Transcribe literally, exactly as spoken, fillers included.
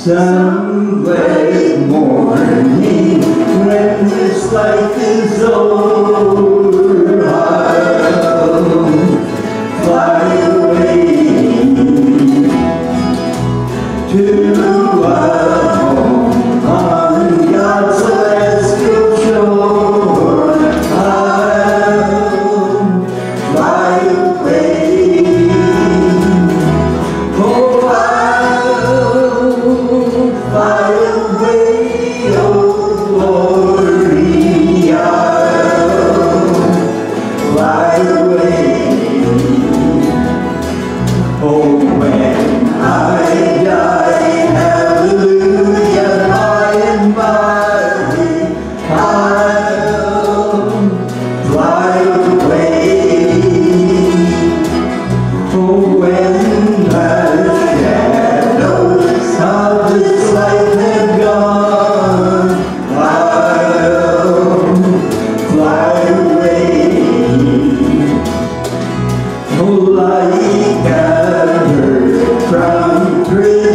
Someday morning, when this life is over, I'll fly away to a home on God's celestial shore. I'll fly away. Oh, fly away, oh glory, I'll fly away. Oh, when I die, hallelujah, by and by, I'll fly away. Oh, when the shadows of this life have gone, I'll fly away. Oh, like a bird from prison